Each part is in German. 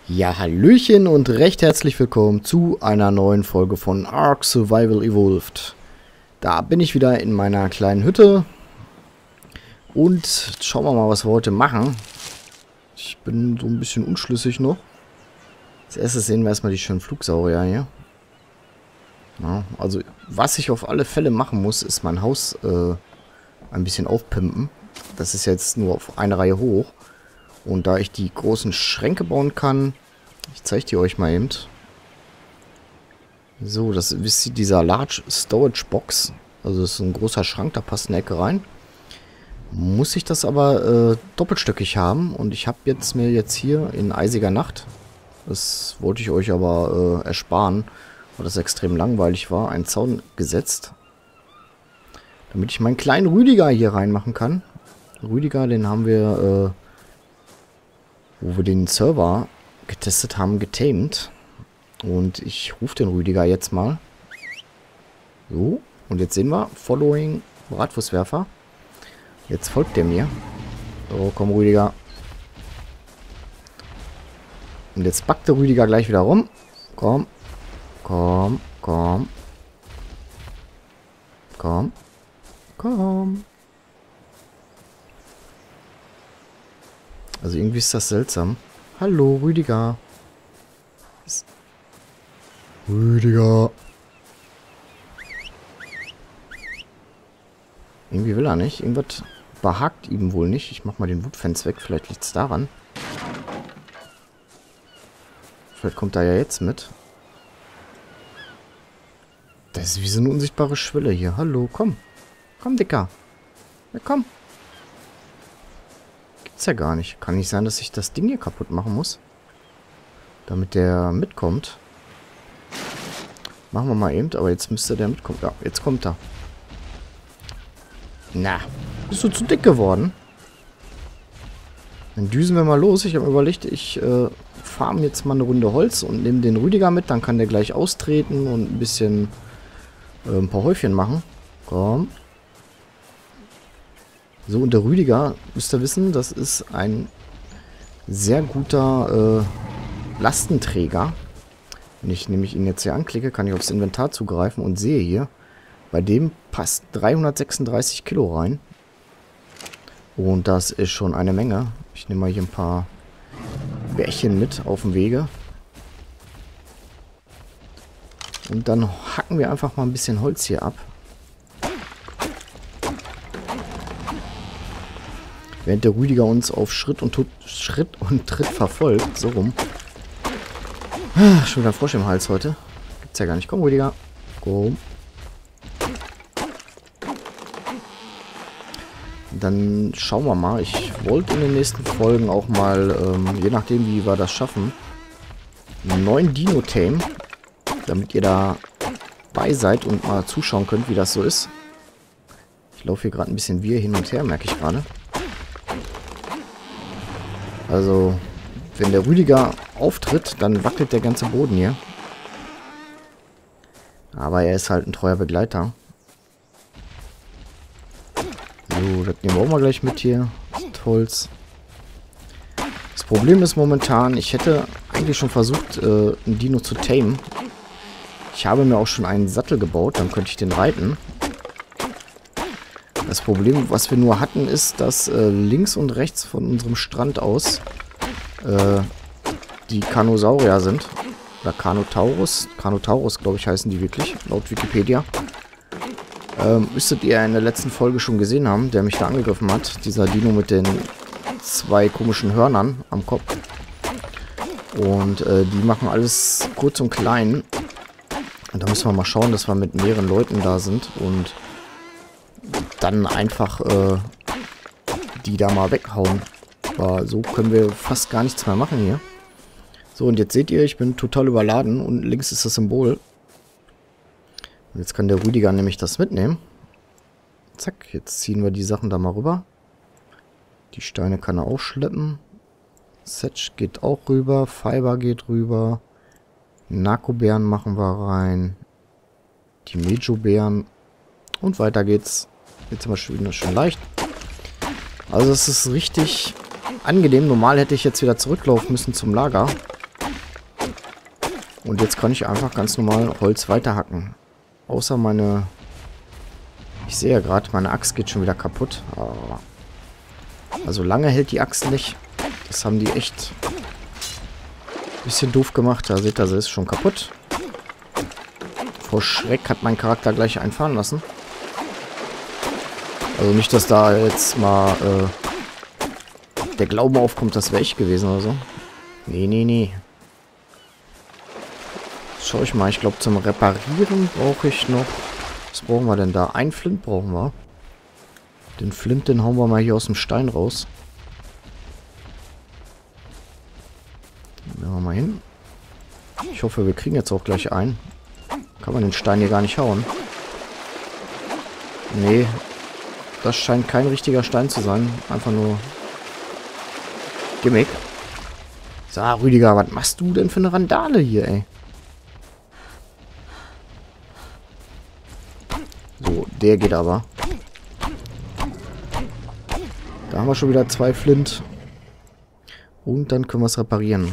Ja, hallöchen und recht herzlich willkommen zu einer neuen Folge von Ark Survival Evolved. Da bin ich wieder in meiner kleinen Hütte und schauen wir mal, was wir heute machen. Ich bin so ein bisschen unschlüssig noch. Als erstes sehen wir erstmal die schönen Flugsaurier hier. Ja, also, was ich auf alle Fälle machen muss, ist mein Haus ein bisschen aufpimpen. Das ist jetzt nur auf eine Reihe hoch. Und da ich die großen Schränke bauen kann, ich zeige die euch mal eben. So, das ist dieser Large Storage Box. Also das ist ein großer Schrank, da passt eine Ecke rein. Muss ich das aber doppelstöckig haben. Und ich habe mir jetzt hier in eisiger Nacht, das wollte ich euch aber ersparen, weil das extrem langweilig war, einen Zaun gesetzt. Damit ich meinen kleinen Rüdiger hier reinmachen kann. Rüdiger, den haben wir, wo wir den Server getestet haben, getamed. Und ich rufe den Rüdiger jetzt mal. So, und jetzt sehen wir, Following Bratwurstwerfer. Jetzt folgt der mir. So, komm Rüdiger. Und jetzt packt der Rüdiger gleich wieder rum. Komm, komm, komm. Komm, komm. Also irgendwie ist das seltsam. Hallo, Rüdiger. Rüdiger. Irgendwie will er nicht. Irgendwas behagt ihm wohl nicht. Ich mach mal den Wutfans weg. Vielleicht liegt es daran. Vielleicht kommt er ja jetzt mit. Das ist wie so eine unsichtbare Schwelle hier. Hallo, komm. Komm, Dicker. Ja, komm. Gibt's ja gar nicht. Kann nicht sein, dass ich das Ding hier kaputt machen muss. Damit der mitkommt. Machen wir mal eben. Aber jetzt müsste der mitkommen. Ja, jetzt kommt er. Na, bist du zu dick geworden? Dann düsen wir mal los. Ich habe mir überlegt, ich farm jetzt mal eine Runde Holz und nehme den Rüdiger mit. Dann kann der gleich austreten und ein bisschen ein paar Häufchen machen. Komm. So, und der Rüdiger, müsst ihr wissen, das ist ein sehr guter Lastenträger. Wenn ich nämlich ihn jetzt hier anklicke, kann ich aufs Inventar zugreifen und sehe hier, bei dem passt 336 Kilo rein. Und das ist schon eine Menge. Ich nehme mal hier ein paar Bärchen mit auf dem Wege. Und dann hacken wir einfach mal ein bisschen Holz hier ab. Während der Rüdiger uns auf Schritt und Tritt verfolgt. So rum. Schon wieder Frosch im Hals heute. Gibt's ja gar nicht. Komm, Rüdiger. Komm. Dann schauen wir mal. Ich wollte in den nächsten Folgen auch mal, je nachdem wie wir das schaffen, einen neuen Dino tamen. Damit ihr dabei seid und mal zuschauen könnt, wie das so ist. Ich laufe hier gerade ein bisschen wirr hin und her, merke ich gerade. Also, wenn der Rüdiger auftritt, dann wackelt der ganze Boden hier. Aber er ist halt ein treuer Begleiter. So, das nehmen wir auch mal gleich mit hier. Das Holz. Das Problem ist momentan, ich hätte eigentlich schon versucht, einen Dino zu tamen. Ich habe mir auch schon einen Sattel gebaut, dann könnte ich den reiten. Das Problem, was wir nur hatten, ist, dass links und rechts von unserem Strand aus die Carnosaurier sind. Oder Carnotaurus. Carnotaurus, glaube ich, heißen die wirklich, laut Wikipedia. Müsstet ihr in der letzten Folge schon gesehen haben, der mich da angegriffen hat. Dieser Dino mit den zwei komischen Hörnern am Kopf. Und die machen alles kurz und klein. Und da müssen wir mal schauen, dass wir mit mehreren Leuten da sind und dann einfach die da mal weghauen. Aber so können wir fast gar nichts mehr machen hier. So, und jetzt seht ihr, ich bin total überladen und links ist das Symbol. Und jetzt kann der Rüdiger nämlich das mitnehmen. Zack, jetzt ziehen wir die Sachen da mal rüber. Die Steine kann er auch schleppen. Setch geht auch rüber, Fiber geht rüber. Narkobären machen wir rein. Die Mejo-Bären. Und weiter geht's. Jetzt sind wir schon leicht. Also es ist richtig angenehm. Normal hätte ich jetzt wieder zurücklaufen müssen zum Lager. Und jetzt kann ich einfach ganz normal Holz weiterhacken. Außer meine... Ich sehe ja gerade, meine Axt geht schon wieder kaputt. Also lange hält die Axt nicht. Das haben die echt ein bisschen doof gemacht. Da seht ihr, sie ist schon kaputt. Vor Schreck hat mein Charakter gleich einfahren lassen. Also nicht, dass da jetzt mal der Glaube aufkommt, das wäre ich gewesen oder so. Nee, nee, nee. Schau ich mal, ich glaube zum Reparieren brauche ich noch... Was brauchen wir denn da? Ein Flint brauchen wir. Den Flint, den hauen wir mal hier aus dem Stein raus. Nehmen wir mal hin. Ich hoffe, wir kriegen jetzt auch gleich einen. Kann man den Stein hier gar nicht hauen. Nee. Das scheint kein richtiger Stein zu sein. Einfach nur Gimmick. So, Rüdiger, was machst du denn für eine Randale hier, ey? So, der geht aber. Da haben wir schon wieder 2 Flint. Und dann können wir es reparieren.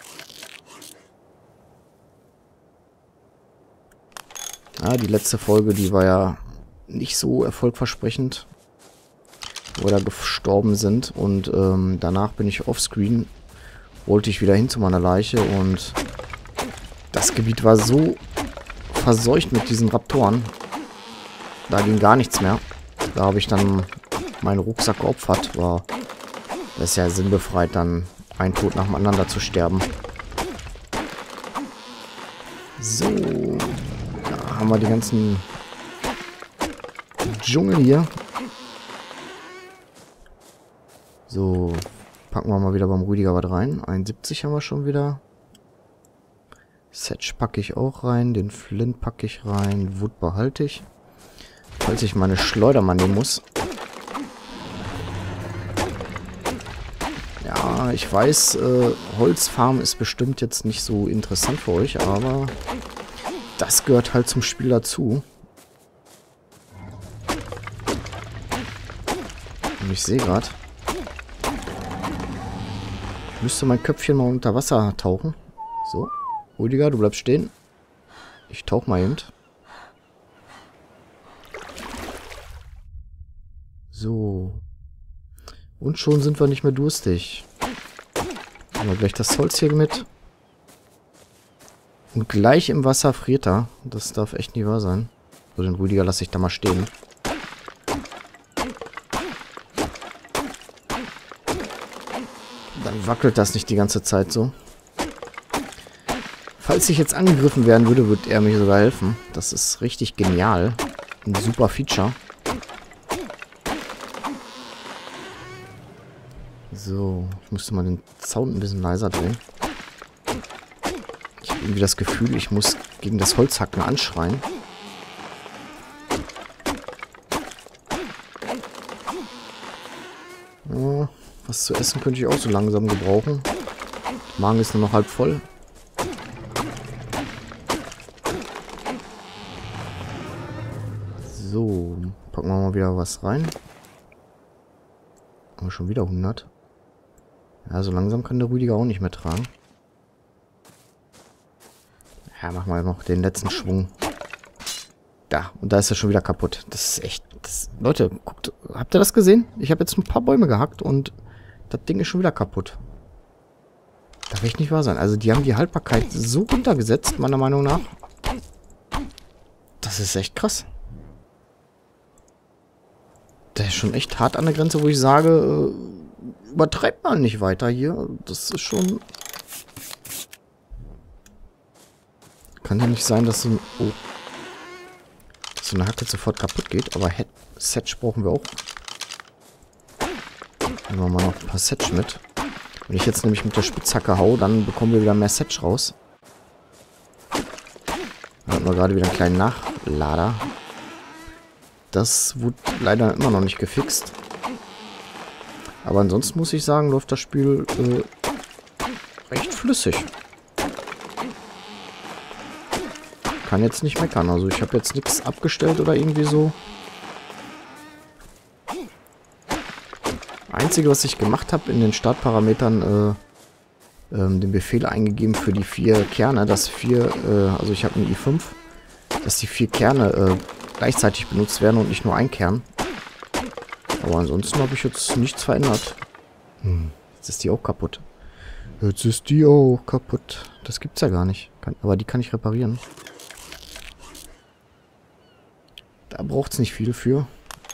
Ah, die letzte Folge, die war ja nicht so erfolgversprechend. Wo wir da gestorben sind. Und danach bin ich offscreen. Wollte ich wieder hin zu meiner Leiche. Und das Gebiet war so verseucht mit diesen Raptoren. Da ging gar nichts mehr. Da habe ich dann meinen Rucksack geopfert. Das ist ja sinnbefreit, dann ein Tod nach dem anderen da zu sterben. So. Da haben wir die ganzen Dschungel hier. So. Packen wir mal wieder beim Rüdiger was rein. 71 haben wir schon wieder. Setch packe ich auch rein. Den Flint packe ich rein. Wood behalte ich. Falls ich meine Schleuder mal nehmen muss. Ja, ich weiß, Holzfarm ist bestimmt jetzt nicht so interessant für euch, aber das gehört halt zum Spiel dazu. Und ich sehe gerade, ich müsste mein Köpfchen mal unter Wasser tauchen. So, Rüdiger, du bleibst stehen. Ich tauche mal eben. So. Und schon sind wir nicht mehr durstig. Nehmen wir gleich das Holz hier mit. Und gleich im Wasser friert er. Das darf echt nie wahr sein. So, den Rüdiger lasse ich da mal stehen. Dann wackelt das nicht die ganze Zeit so. Falls ich jetzt angegriffen werden würde, würde er mir sogar helfen. Das ist richtig genial. Ein super Feature. So, ich müsste mal den Sound ein bisschen leiser drehen. Ich habe irgendwie das Gefühl, ich muss gegen das Holzhacken anschreien. Ja, was zu essen könnte ich auch so langsam gebrauchen. Der Magen ist nur noch halb voll. So, packen wir mal wieder was rein. Haben wir schon wieder 100. Ja, so langsam kann der Rüdiger auch nicht mehr tragen. Ja, machen wir noch den letzten Schwung. Da, und da ist er schon wieder kaputt. Das ist echt... Leute, guckt, habt ihr das gesehen? Ich habe jetzt ein paar Bäume gehackt und das Ding ist schon wieder kaputt. Darf echt nicht wahr sein. Also die haben die Haltbarkeit so runtergesetzt, meiner Meinung nach. Das ist echt krass. Der ist schon echt hart an der Grenze, wo ich sage... übertreibt man nicht weiter hier. Das ist schon... Kann ja nicht sein, dass so ein... Oh. Dass so eine Hacke sofort kaputt geht. Aber Setch brauchen wir auch. Nehmen wir mal noch ein paar Setch mit. Wenn ich jetzt nämlich mit der Spitzhacke hau, dann bekommen wir wieder mehr Setch raus. Da hatten wir gerade wieder einen kleinen Nachlader. Das wurde leider immer noch nicht gefixt. Aber ansonsten muss ich sagen, läuft das Spiel recht flüssig. Kann jetzt nicht meckern. Also ich habe jetzt nichts abgestellt oder irgendwie so. Einzige, was ich gemacht habe in den Startparametern, den Befehl eingegeben für die 4 Kerne, dass also ich habe eine i5, dass die 4 Kerne gleichzeitig benutzt werden und nicht nur ein Kern. Aber ansonsten habe ich jetzt nichts verändert. Jetzt ist die auch kaputt. Jetzt ist die auch kaputt. Das gibt's ja gar nicht. Aber die kann ich reparieren. Da braucht es nicht viel für.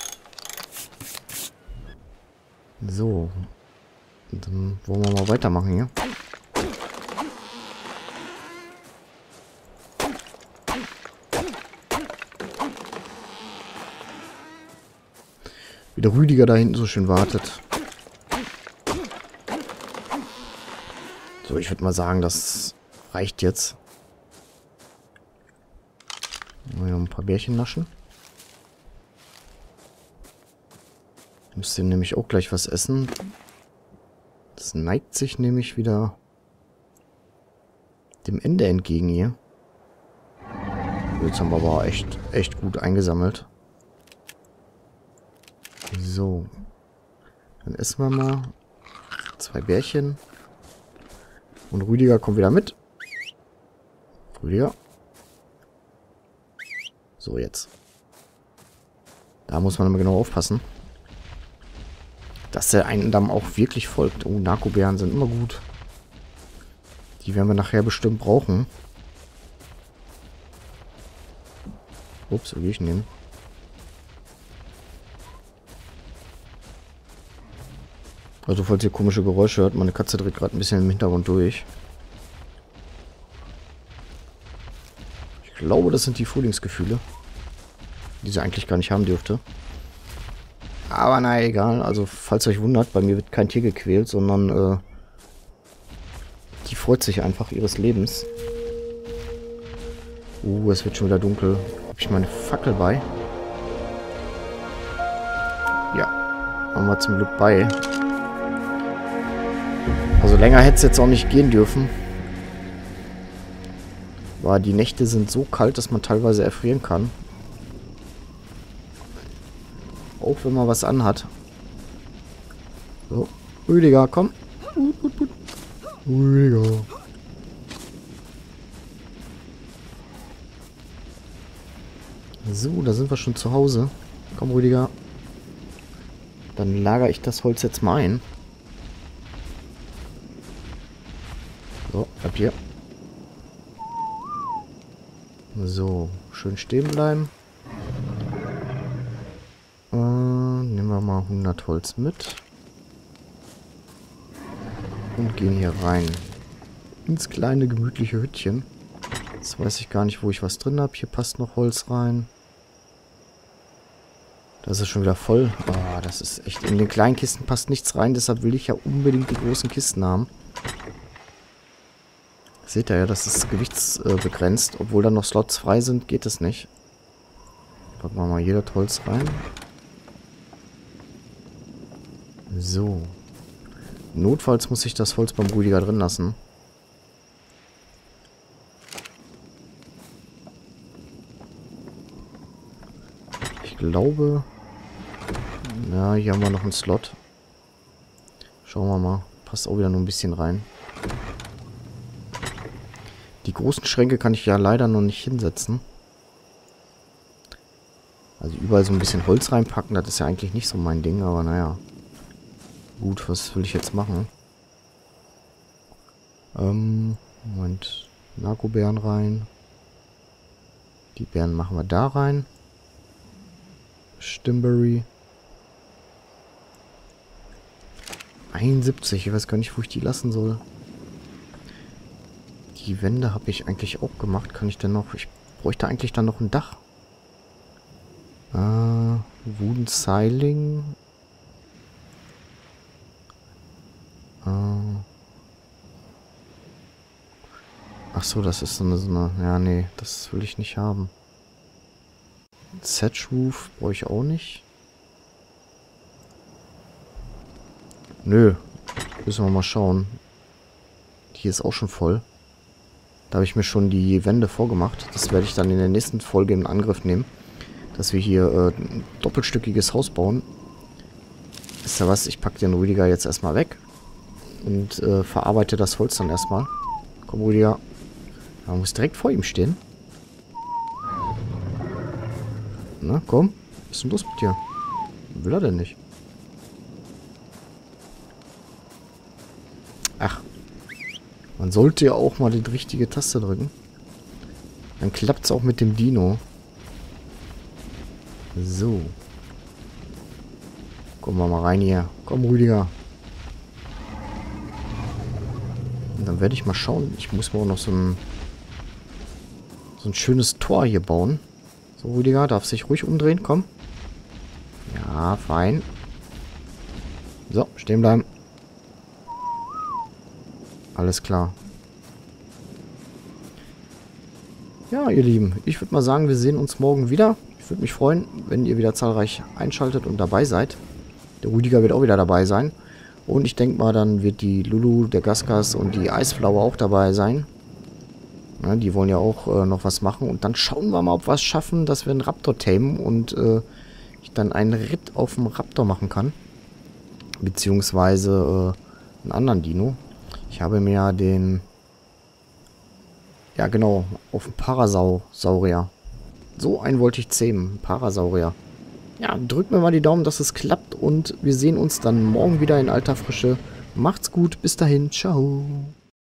So. Dann wollen wir mal weitermachen hier. Wie der Rüdiger da hinten so schön wartet. So, ich würde mal sagen, das reicht jetzt. Mal ein paar Bärchen naschen. Müsste nämlich auch gleich was essen. Das neigt sich nämlich wieder dem Ende entgegen hier. Jetzt haben wir aber echt gut eingesammelt. So. Dann essen wir mal 2 Bärchen. Und Rüdiger kommt wieder mit. Rüdiger. So, jetzt. Da muss man immer genau aufpassen. Dass der einen Damm auch wirklich folgt. Oh, Narkobären sind immer gut. Die werden wir nachher bestimmt brauchen. Ups, wo gehe ich denn hin? Also, falls ihr komische Geräusche hört, meine Katze dreht gerade ein bisschen im Hintergrund durch. Ich glaube, das sind die Frühlingsgefühle, die sie eigentlich gar nicht haben dürfte. Aber naja, egal. Also, falls ihr euch wundert, bei mir wird kein Tier gequält, sondern die freut sich einfach ihres Lebens. Es wird schon wieder dunkel. Habe ich meine Fackel bei? Ja, haben wir zum Glück bei. Also länger hätte es jetzt auch nicht gehen dürfen. Aber die Nächte sind so kalt, dass man teilweise erfrieren kann. Auch wenn man was anhat. So, Rüdiger, komm. Rüdiger. So, da sind wir schon zu Hause. Komm, Rüdiger. Dann lagere ich das Holz jetzt mal ein. So, ab hier. So, schön stehen bleiben. Nehmen wir mal 100 Holz mit. Und gehen hier rein. Ins kleine, gemütliche Hüttchen. Jetzt weiß ich gar nicht, wo ich was drin habe. Hier passt noch Holz rein. Das ist schon wieder voll. Oh, das ist echt... In den kleinen Kisten passt nichts rein. Deshalb will ich ja unbedingt die großen Kisten haben. Seht ihr ja, das ist gewichtsbegrenzt. Obwohl da noch Slots frei sind, geht es nicht. Packen wir mal hier das Holz rein. So. Notfalls muss ich das Holz beim Rüdiger drin lassen. Ich glaube... Ja, hier haben wir noch einen Slot. Schauen wir mal. Passt auch wieder nur ein bisschen rein. Die großen Schränke kann ich ja leider noch nicht hinsetzen. Also überall so ein bisschen Holz reinpacken, das ist ja eigentlich nicht so mein Ding, aber naja. Gut, was will ich jetzt machen? Moment. Narkobären rein. Die Beeren machen wir da rein. Stimberry. 71, ich weiß gar nicht, wo ich die lassen soll. Die Wände habe ich eigentlich auch gemacht. Kann ich denn noch... Ich bräuchte eigentlich dann noch ein Dach. Wooden Ceiling. Ach so, das ist so eine... Ja, nee, das will ich nicht haben. Thatch Roof brauche ich auch nicht. Nö. Müssen wir mal schauen. Hier ist auch schon voll. Da habe ich mir schon die Wände vorgemacht. Das werde ich dann in der nächsten Folge in Angriff nehmen. Dass wir hier ein doppelstöckiges Haus bauen. Wisst ihr was? Ich packe den Rüdiger jetzt erstmal weg. und verarbeite das Holz dann erstmal. Komm, Rüdiger. Man muss direkt vor ihm stehen. Na, komm. Was ist denn los mit dir? Will er denn nicht? Ach. Man sollte ja auch mal die richtige Taste drücken. Dann klappt es auch mit dem Dino. So. Kommen wir mal rein hier. Komm, Rüdiger. Und dann werde ich mal schauen. Ich muss mal auch noch so ein schönes Tor hier bauen. So, Rüdiger, darf sich ruhig umdrehen. Komm. Ja, fein. So, stehen bleiben. Alles klar. Ja, ihr Lieben, ich würde mal sagen, wir sehen uns morgen wieder. Ich würde mich freuen, wenn ihr wieder zahlreich einschaltet und dabei seid. Der Rüdiger wird auch wieder dabei sein. Und ich denke mal, dann wird die Lulu, der Gasgas und die Eisflaue auch dabei sein. Ja, die wollen ja auch noch was machen. Und dann schauen wir mal, ob wir es schaffen, dass wir einen Raptor tamen und ich dann einen Ritt auf dem Raptor machen kann. Beziehungsweise einen anderen Dino. Ich habe mir ja den... Ja, genau. Auf dem Parasaurier. So einen wollte ich zähmen. Parasaurier. Ja, drückt mir mal die Daumen, dass es klappt. Und wir sehen uns dann morgen wieder in alter Frische. Macht's gut. Bis dahin. Ciao.